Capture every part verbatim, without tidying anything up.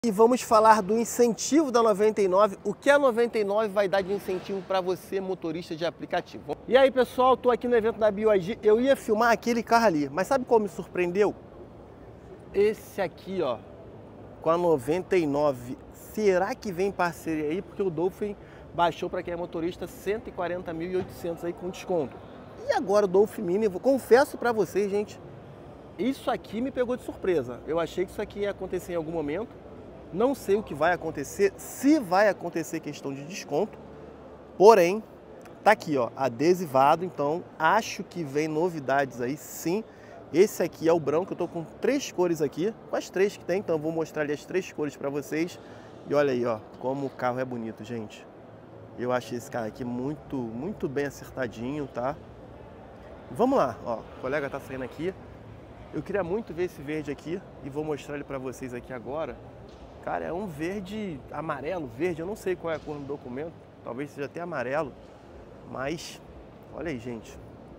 E vamos falar do incentivo da noventa e nove, o que a noventa e nove vai dar de incentivo para você, motorista de aplicativo. E aí, pessoal, estou aqui no evento da B Y D, eu ia filmar aquele carro ali, mas sabe qual me surpreendeu? Esse aqui, ó, com a noventa e nove, será que vem parceria aí? Porque o Dolphin baixou para quem é motorista cento e quarenta mil e oitocentos aí com desconto. E agora o Dolphin Mini, eu confesso para vocês, gente, isso aqui me pegou de surpresa. Eu achei que isso aqui ia acontecer em algum momento. Não sei o que vai acontecer, se vai acontecer questão de desconto, porém, tá aqui, ó, adesivado, então acho que vem novidades aí, sim. Esse aqui é o branco, eu tô com três cores aqui, com as três que tem, então eu vou mostrar ali as três cores para vocês. E olha aí, ó, como o carro é bonito, gente. Eu achei esse carro aqui muito, muito bem acertadinho, tá? Vamos lá, ó, o colega tá saindo aqui. Eu queria muito ver esse verde aqui e vou mostrar ele para vocês aqui agora. Cara, é um verde amarelo, verde, eu não sei qual é a cor no documento, talvez seja até amarelo, mas olha aí, gente.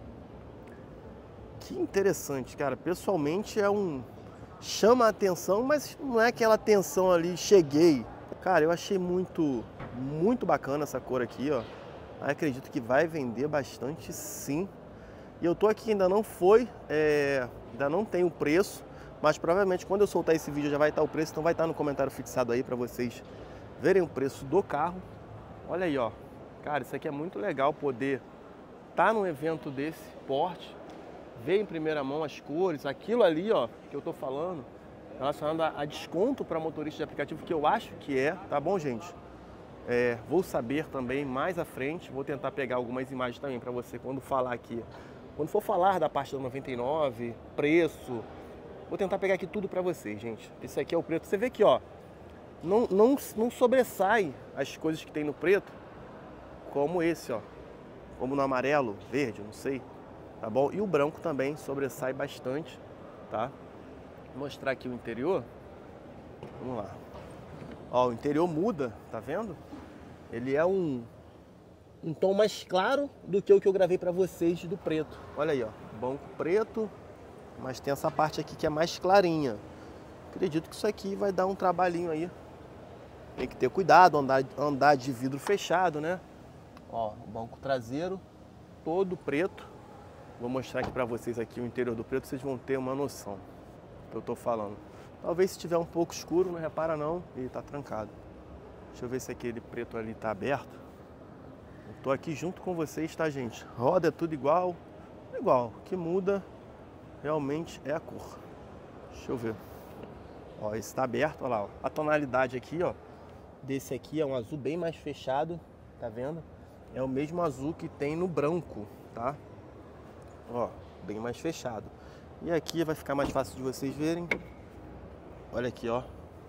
Que interessante, cara, pessoalmente é um... chama a atenção, mas não é aquela atenção ali, cheguei. Cara, eu achei muito, muito bacana essa cor aqui, ó. Acredito que vai vender bastante, sim. E eu tô aqui, ainda não foi, é... ainda não tem o preço. Mas provavelmente quando eu soltar esse vídeo já vai estar o preço, então vai estar no comentário fixado aí para vocês verem o preço do carro. Olha aí, ó. Cara, isso aqui é muito legal poder estar num evento desse porte, ver em primeira mão as cores, aquilo ali, ó, que eu tô falando, relacionado a, a desconto para motorista de aplicativo, que eu acho que é, tá bom, gente? É, vou saber também mais à frente, vou tentar pegar algumas imagens também para você quando falar aqui, quando for falar da parte da noventa e nove, preço. Vou tentar pegar aqui tudo para vocês, gente. Esse aqui é o preto. Você vê que, ó, não, não, não sobressai as coisas que tem no preto, como esse, ó. Como no amarelo, verde, não sei. Tá bom? E o branco também sobressai bastante, tá? Vou mostrar aqui o interior. Vamos lá. Ó, o interior muda, tá vendo? Ele é um, um tom mais claro do que o que eu gravei para vocês do preto. Olha aí, ó. Banco preto. Mas tem essa parte aqui que é mais clarinha. Acredito que isso aqui vai dar um trabalhinho aí. Tem que ter cuidado, andar, andar de vidro fechado, né? Ó, o banco traseiro todo preto. Vou mostrar aqui pra vocês aqui o interior do preto, vocês vão ter uma noção do que eu tô falando. Talvez se tiver um pouco escuro, não repara não, e tá trancado. Deixa eu ver se aquele preto ali tá aberto. Eu tô aqui junto com vocês, tá, gente? Roda é tudo igual, igual. O que muda realmente é a cor. Deixa eu ver. Ó, esse tá aberto, olha lá, ó. A tonalidade aqui, ó, desse aqui é um azul bem mais fechado, tá vendo? É o mesmo azul que tem no branco, tá? Ó, bem mais fechado. E aqui vai ficar mais fácil de vocês verem. Olha aqui, ó.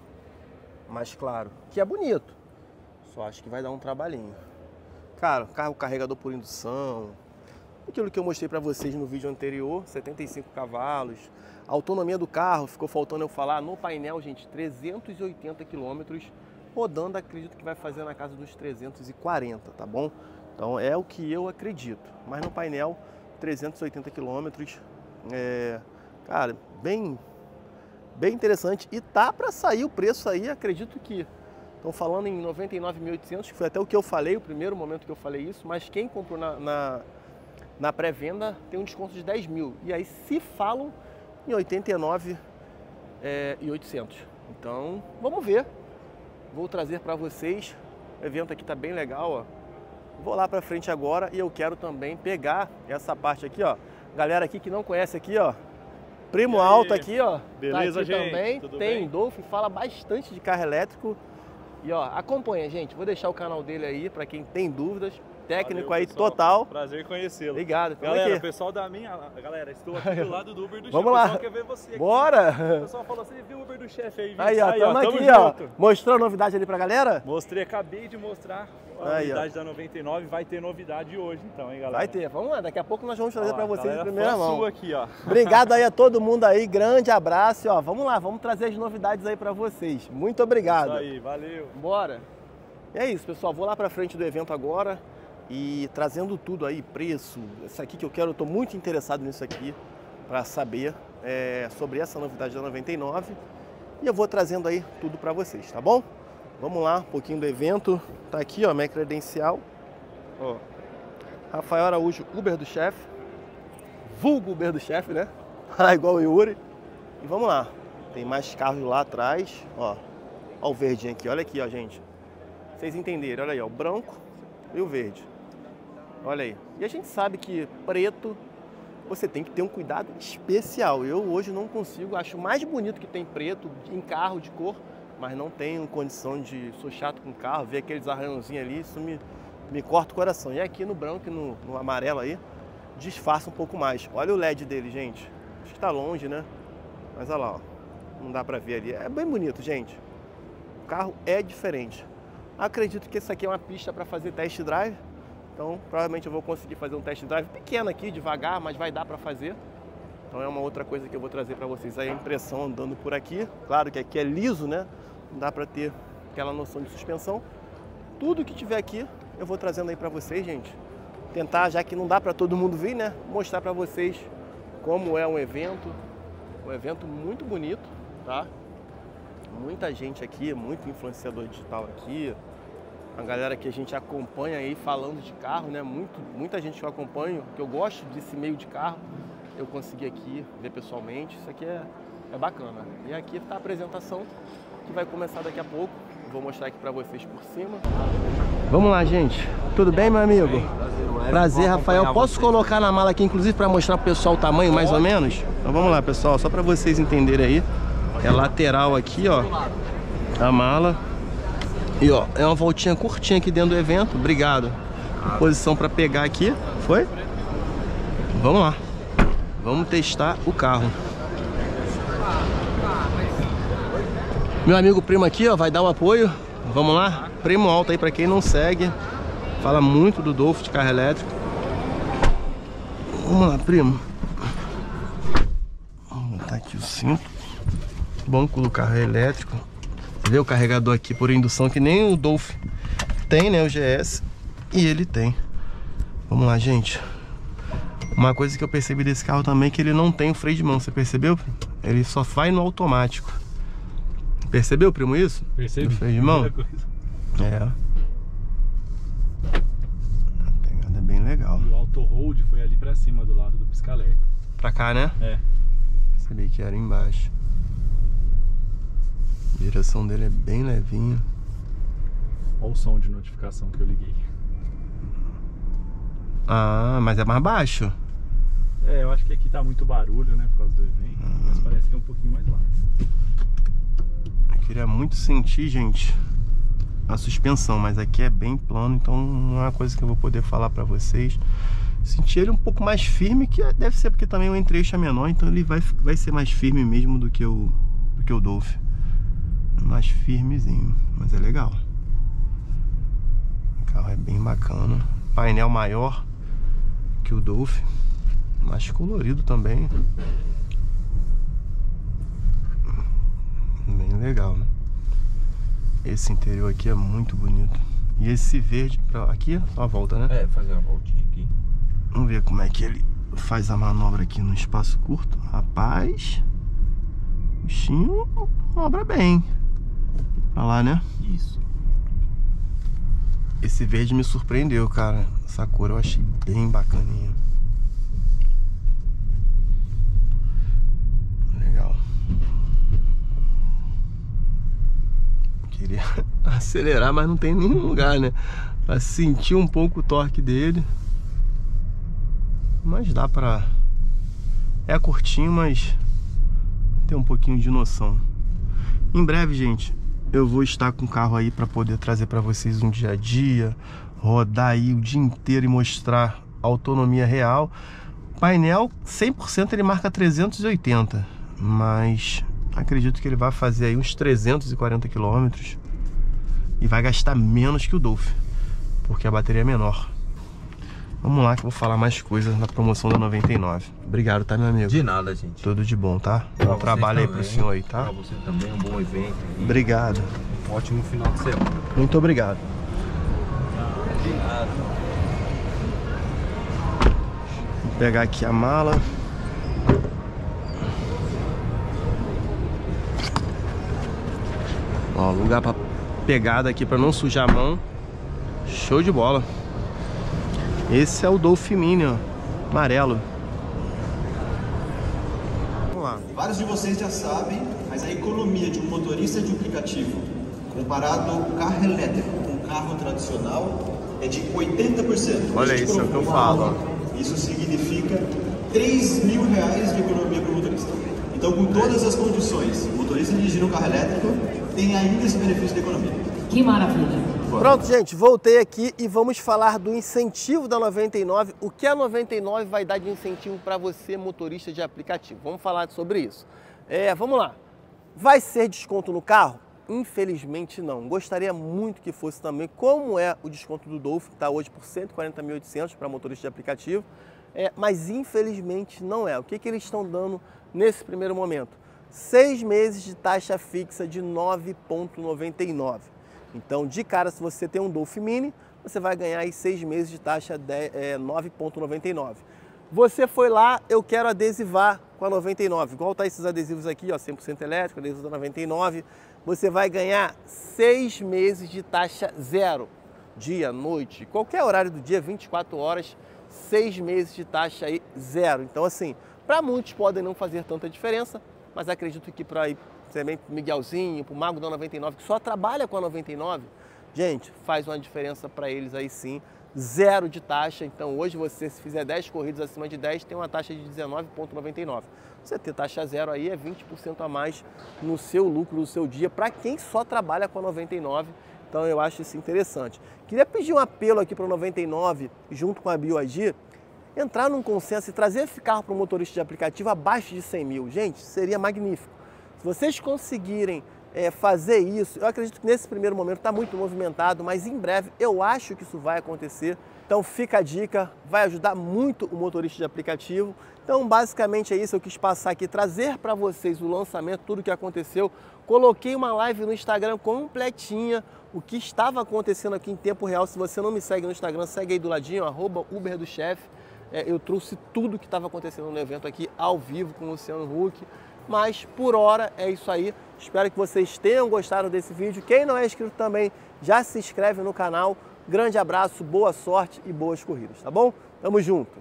Mais claro. Que é bonito. Só acho que vai dar um trabalhinho. Cara, carro carregador por indução. Aquilo que eu mostrei para vocês no vídeo anterior, setenta e cinco cavalos. A autonomia do carro, ficou faltando eu falar, no painel, gente, trezentos e oitenta quilômetros, rodando, acredito que vai fazer na casa dos trezentos e quarenta, tá bom? Então é o que eu acredito. Mas no painel, trezentos e oitenta quilômetros, é, cara, bem, bem interessante. E tá para sair o preço aí, acredito que estão falando em noventa e nove mil e oitocentos, que foi até o que eu falei, o primeiro momento que eu falei isso, mas quem comprou na... na Na pré-venda tem um desconto de dez mil. E aí se falam em oitenta e nove mil e oitocentos. Então, vamos ver. Vou trazer para vocês. O evento aqui tá bem legal, ó. Vou lá para frente agora e eu quero também pegar essa parte aqui, ó. Galera aqui que não conhece aqui, ó. Primo Alto aqui, ó. Beleza, tá aqui gente? Também. Tudo tem bem? Dolphin, fala bastante de carro elétrico. E ó, acompanha, gente. Vou deixar o canal dele aí para quem tem dúvidas. Técnico Valeu, aí pessoal. total. Prazer conhecê-lo. Obrigado. Galera, aqui. o pessoal da minha... Galera, estou aqui do lado do Uber do chefe. Vamos O lá. pessoal quer ver você aqui. Bora. O pessoal falou, você viu o Uber do chefe aí? Aí, ó, aí, tamo ó, tamo aqui, junto. ó. Mostrou a novidade ali pra galera? Mostrei, acabei de mostrar a Aí, novidade da noventa e nove. Vai ter novidade hoje então, hein, galera? Vai ter. Vamos lá, daqui a pouco nós vamos trazer Ó, pra vocês em galera, primeira fã mão. sua aqui, ó. Obrigado aí a todo mundo aí, grande abraço, ó. Vamos lá, vamos trazer as novidades aí pra vocês. Muito obrigado. Isso aí, valeu. Bora. E é isso, pessoal, vou lá pra frente do evento agora e trazendo tudo aí, preço, isso aqui que eu quero, eu tô muito interessado nisso aqui pra saber é, sobre essa novidade da noventa e nove. e eu vou trazendo aí tudo para vocês, tá bom? Vamos lá, um pouquinho do evento. Tá aqui, ó, minha credencial. Ó, Rafael Araújo, Uber do chefe. Vulgo Uber do chefe, né? Igual o Yuri. E vamos lá. Tem mais carros lá atrás. Ó, ó o verdinho aqui. Olha aqui, ó, gente. Vocês entenderem. Olha aí, ó, o branco e o verde. Olha aí. E a gente sabe que preto você tem que ter um cuidado especial. Eu hoje não consigo. Acho mais bonito que tem preto em carro de cor, mas não tenho condição de... Sou chato com carro, ver aqueles arranhãozinhos ali, isso me, me corta o coração. E aqui no branco e no, no amarelo aí, disfarça um pouco mais. Olha o L E D dele, gente. Acho que tá longe, né? Mas olha lá, ó. Não dá pra ver ali. É bem bonito, gente. O carro é diferente. Acredito que isso aqui é uma pista para fazer test drive. Então, provavelmente eu vou conseguir fazer um test drive pequeno aqui, devagar, mas vai dar para fazer. Então é uma outra coisa que eu vou trazer para vocês aí, a impressão andando por aqui. Claro que aqui é liso, né? Não dá para ter aquela noção de suspensão. Tudo que tiver aqui, eu vou trazendo aí para vocês, gente. Tentar, já que não dá para todo mundo vir, né? Mostrar para vocês como é um evento. Um evento muito bonito, tá? Muita gente aqui, muito influenciador digital aqui. A galera que a gente acompanha aí falando de carro, né? Muito, muita gente que eu acompanho, que eu gosto desse meio de carro. Eu consegui aqui ver pessoalmente. Isso aqui é, é bacana. E aqui está a apresentação que vai começar daqui a pouco. Vou mostrar aqui para vocês por cima. Vamos lá, gente. Tudo bem, meu amigo? Prazer, Rafael. Posso colocar na mala aqui, inclusive, para mostrar pro pessoal o tamanho, mais ou menos? Então vamos lá, pessoal. Só para vocês entenderem aí. É lateral aqui, ó. A mala. E ó, é uma voltinha curtinha aqui dentro do evento. Obrigado. Posição para pegar aqui. Foi? Vamos lá. Vamos testar o carro. Meu amigo primo aqui, ó, vai dar um apoio. Vamos lá. Primo alto aí para quem não segue. Fala muito do Dolph de carro elétrico. Vamos lá, primo. Vamos botar aqui o cinto. Banco do carro elétrico. Vê o carregador aqui por indução, que nem o Dolph tem, né? O G S. E ele tem. Vamos lá, gente. Uma coisa que eu percebi desse carro também é que ele não tem o freio de mão. Você percebeu? Ele só vai no automático. Percebeu, primo, isso? Percebi. O freio de mão? É. A pegada é bem legal. E o auto hold foi ali pra cima, do lado do pisca-alerta. Pra cá, né? É. Percebi que era embaixo. A direção dele é bem levinha. Olha o som de notificação que eu liguei. Ah, mas é mais baixo. É, eu acho que aqui tá muito barulho, né, por causa do evento. Hum. Mas parece que é um pouquinho mais baixo. Eu queria muito sentir, gente, a suspensão, mas aqui é bem plano, então não é uma coisa que eu vou poder falar pra vocês. Senti ele um pouco mais firme, que deve ser porque também o entre-eixo é menor, então ele vai, vai ser mais firme mesmo do que o, do que o Dolph. É mais firmezinho, mas é legal. O carro é bem bacana. Painel maior que o Dolph, mais colorido também. Bem legal, né? Esse interior aqui é muito bonito. E esse verde, pra aqui, só a volta, né? É, fazer uma voltinha aqui. Vamos ver como é que ele faz a manobra aqui no espaço curto. Rapaz, o bichinho manobra bem. Pra lá, né? Isso. Esse verde me surpreendeu, cara. Essa cor eu achei bem bacaninha. Legal. Queria acelerar, mas não tem nenhum lugar, né? Pra sentir um pouco o torque dele. Mas dá pra... É curtinho, mas tem um pouquinho de noção. Em breve, gente, eu vou estar com o carro aí para poder trazer para vocês um dia a dia, rodar aí o dia inteiro e mostrar a autonomia real. Painel cem por cento ele marca trezentos e oitenta, mas acredito que ele vai fazer aí uns trezentos e quarenta quilômetros e vai gastar menos que o Dolph, porque a bateria é menor. Vamos lá que eu vou falar mais coisas na promoção da noventa e nove. Obrigado, tá, meu amigo? De nada, gente. Tudo de bom, tá? Bom trabalho aí pro senhor aí, tá? Pra você também, um bom evento. Obrigado. Um ótimo final de semana. Muito obrigado. De nada. Vou pegar aqui a mala. Ó, lugar pra pegada aqui pra não sujar a mão. Show de bola. Esse é o Dolphin Mini, ó, amarelo. Vamos lá. Vários de vocês já sabem, mas a economia de um motorista de aplicativo comparado ao carro elétrico com um carro tradicional é de oitenta por cento. Olha isso, é o que eu falo. Isso significa três mil reais de economia para o motorista. Então, com todas as condições, o motorista dirigindo um carro elétrico tem ainda esse benefício de economia. Que maravilha! Pronto, gente, voltei aqui e vamos falar do incentivo da noventa e nove. O que a noventa e nove vai dar de incentivo para você, motorista de aplicativo? Vamos falar sobre isso. É, vamos lá. Vai ser desconto no carro? Infelizmente não. Gostaria muito que fosse também, como é o desconto do Dolphin, que está hoje por cento e quarenta mil e oitocentos para motorista de aplicativo, é, mas infelizmente não é. O que, que eles estão dando nesse primeiro momento? Seis meses de taxa fixa de nove reais e noventa e nove centavos. Então, de cara, se você tem um Dolphin Mini, você vai ganhar aí seis meses de taxa de é, nove reais e noventa e nove centavos. Você foi lá, eu quero adesivar com a noventa e nove. Igual tá esses adesivos aqui, ó, cem por cento elétrico, adesivo da noventa e nove. Você vai ganhar seis meses de taxa zero. Dia, noite, qualquer horário do dia, vinte e quatro horas, seis meses de taxa aí zero. Então, assim, para muitos podem não fazer tanta diferença, mas acredito que para também pro Miguelzinho, pro Mago da noventa e nove, que só trabalha com a noventa e nove, gente, faz uma diferença para eles aí sim. Zero de taxa. Então hoje você, se fizer dez corridas acima de dez, tem uma taxa de dezenove reais e noventa e nove centavos. Você ter taxa zero aí é vinte por cento a mais no seu lucro do seu dia, para quem só trabalha com a noventa e nove. Então eu acho isso interessante. Queria pedir um apelo aqui para o noventa e nove, junto com a B Y D, entrar num consenso e trazer esse carro para o motorista de aplicativo abaixo de cem mil. Gente, seria magnífico. Se vocês conseguirem é, fazer isso, eu acredito que nesse primeiro momento está muito movimentado, mas em breve eu acho que isso vai acontecer. Então fica a dica, vai ajudar muito o motorista de aplicativo. Então basicamente é isso, eu quis passar aqui, trazer para vocês o lançamento, tudo o que aconteceu. Coloquei uma live no Instagram completinha, o que estava acontecendo aqui em tempo real. Se você não me segue no Instagram, segue aí do ladinho, arroba Uber do Chefe. É, eu trouxe tudo o que estava acontecendo no evento aqui ao vivo com o Luciano Huck. Mas por hora é isso aí. Espero que vocês tenham gostado desse vídeo. Quem não é inscrito também, já se inscreve no canal. Grande abraço, boa sorte e boas corridas, tá bom? Tamo junto!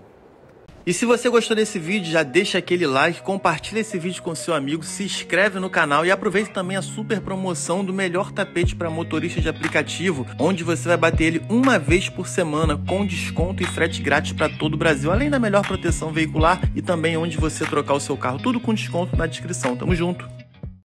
E se você gostou desse vídeo, já deixa aquele like, compartilha esse vídeo com seu amigo, se inscreve no canal e aproveita também a super promoção do melhor tapete para motorista de aplicativo, onde você vai bater ele uma vez por semana com desconto e frete grátis para todo o Brasil, além da melhor proteção veicular e também onde você trocar o seu carro, tudo com desconto na descrição. Tamo junto!